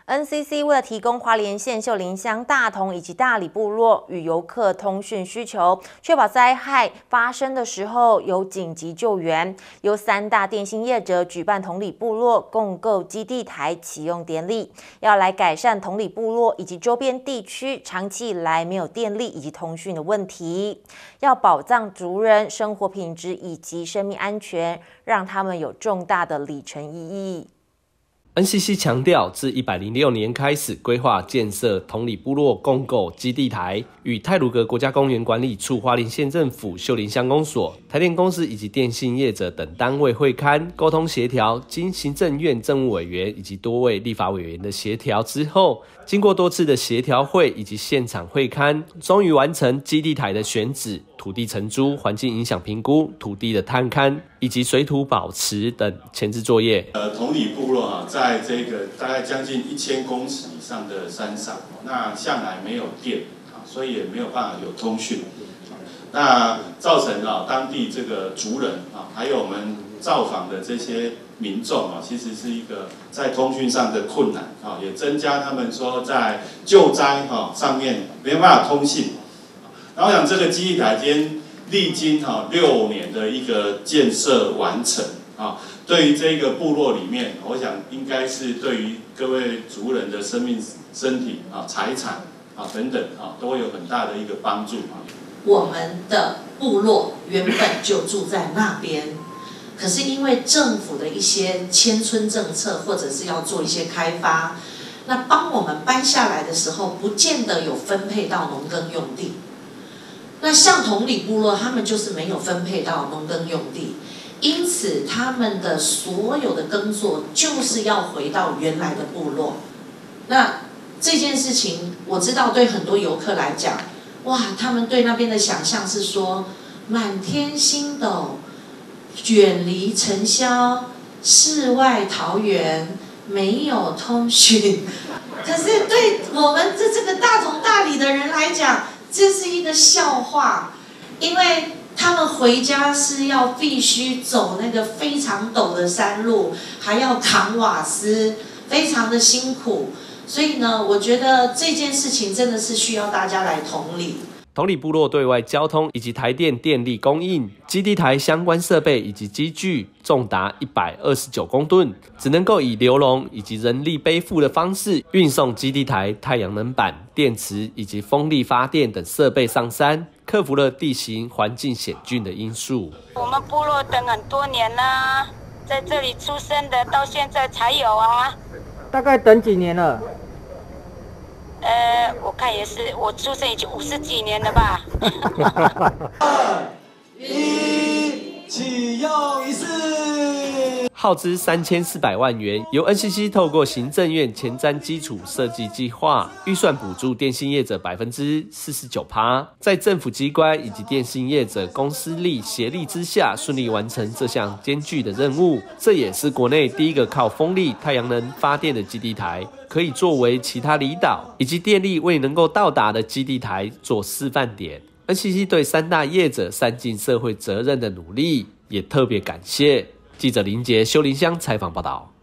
NCC 为了提供花莲县秀林乡大同以及大里部落与游客通讯需求，确保灾害发生的时候有紧急救援，由3大电信业者举办同里部落共构基地台启用典礼，要来改善同里部落以及周边地区长期以来没有电力以及通讯的问题，要保障族人生活品质以及生命安全，让他们有重大的里程意义。 NCC 强调，自106年开始规划建设同里部落公构基地台，与太鲁阁国家公园管理处、花莲县政府、秀林乡公所、台电公司以及电信业者等单位会勘沟通协调，经行政院政务委员以及多位立法委员的协调之后，经过多次的协调会以及现场会勘，终于完成基地台的选址、土地承租、环境影响评估、土地的探勘以及水土保持等前置作业。 同里部落在这个大概将近1000公尺以上的山上，那向来没有电所以也没有办法有通讯，那造成当地这个族人还有我们造访的这些民众其实是一个在通讯上的困难也增加他们说在救灾上面没有办法通信。然后我想这个基地台今天历经6年的一个建设完成对于这个部落里面，我想应该是对于各位族人的生命、身体财产等等都会有很大的一个帮助我们的部落原本就住在那边，可是因为政府的一些迁村政策，或者是要做一些开发，那帮我们搬下来的时候，不见得有分配到农耕用地。那像同里部落，他们就是没有分配到农耕用地，因此他们的所有的耕作就是要回到原来的部落。那这件事情我知道对很多游客来讲，哇，他们对那边的想象是说满天星斗，远离尘嚣，世外桃源，没有通讯。可是对我们这个大同大里的人来讲，这是一个笑话，因为他们回家是要必须走那个非常陡的山路，还要扛瓦斯，非常的辛苦。所以呢，我觉得这件事情真的是需要大家来同理。 同里部落对外交通以及台电电力供应、基地台相关设备以及机具重达129公吨，只能够以流笼以及人力背负的方式运送基地台、太阳能板、电池以及风力发电等设备上山，克服了地形环境险峻的因素。 我们部落等很多年啦，在这里出生的到现在才有大概等几年了？ 我看也是，我出生已经50几年了吧。 2、1，启用仪式。 耗资3400万元，由 NCC 透过行政院前瞻基础设计计划预算补助电信业者49%，在政府机关以及电信业者公司力协力之下，顺利完成这项艰巨的任务。这也是国内第一个靠风力、太阳能发电的基地台，可以作为其他离岛以及电力未能够到达的基地台做示范点。NCC 对3大业者善尽社会责任的努力，也特别感谢。记者林杰、修林乡采访报道。